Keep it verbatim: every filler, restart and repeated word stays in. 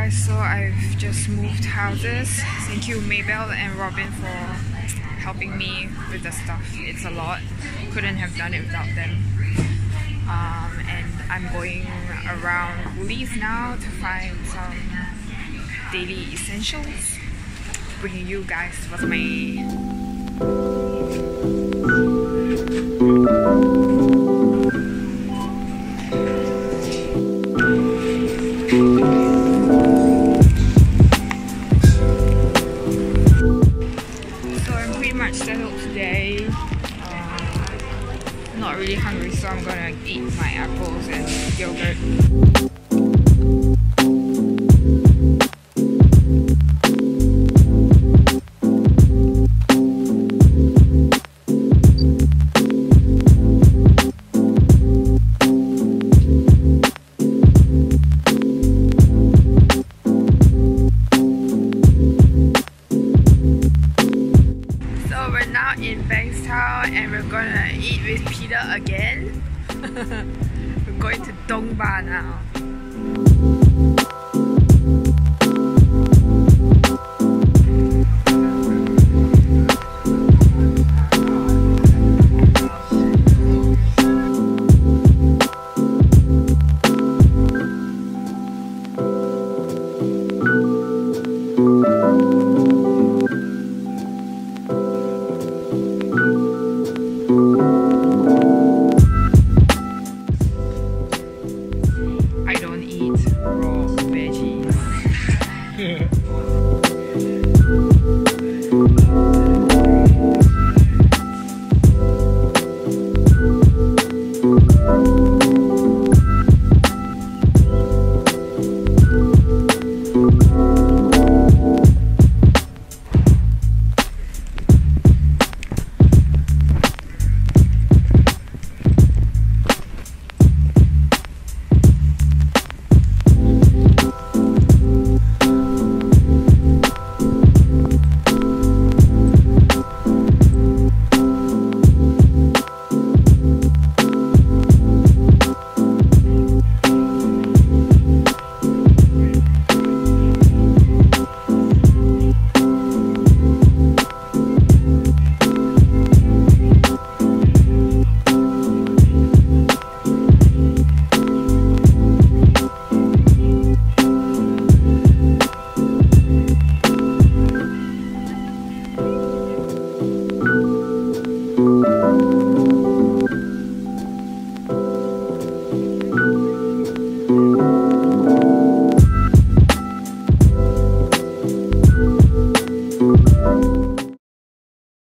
guys, so I've just moved houses. Thank you Maybell and Robin for helping me with the stuff. It's a lot. Couldn't have done it without them. Um, and I'm going around Woolies now to find some daily essentials. Bringing you guys with me. Settled today. Uh, not really hungry, so I'm gonna eat my apples and yogurt. In Bankstown, and we're gonna eat with Peter again. We're going to Ba Bankstown now.